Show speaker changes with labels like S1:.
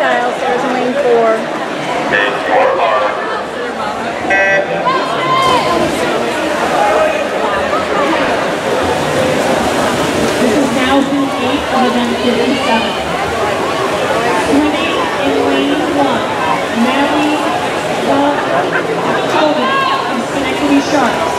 S1: Freestyle, Sarah's in lane 4.
S2: This is now heat 8 of event 57. Swimming in lane 1, Mary Turbine from Schenectady Sharks.